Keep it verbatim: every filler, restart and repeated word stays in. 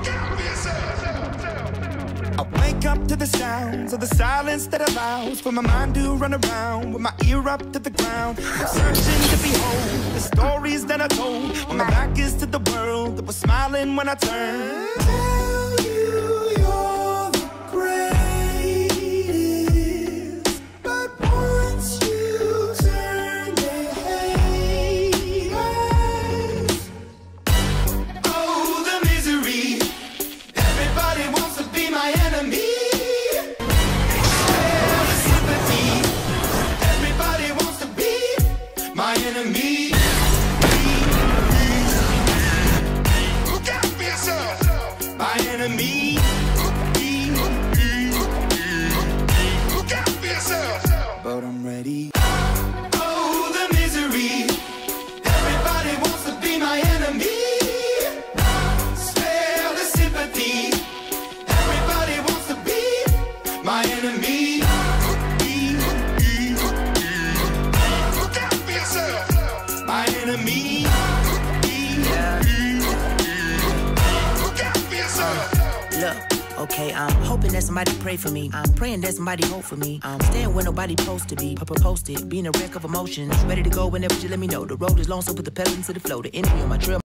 I wake up to the sounds of the silence that allows for my mind to run around with my ear up to the ground. I'm searching to behold the stories that I told when my back is to the world that was smiling when I turned. Tell you you're the greatest, but once you turn they hate us. Oh, the misery. Everybody wants to be my enemy. Share the sympathy. Everybody wants to be my enemy. Look out for yourself. My enemy. Look out for yourself. But I'm ready. Oh, the misery. Everybody wants to be my enemy. Spare the sympathy. Everybody wants to be my enemy. Look out for yourself. My enemy. Look out for yourself. Look, okay, I'm hoping that somebody pray for me. I'm praying that somebody hope for me. I'm staying where nobody supposed to be. Papa posted, being a wreck of emotions. Ready to go whenever you let me know. The road is long, so put the pedal into the flow. The enemy on my trail.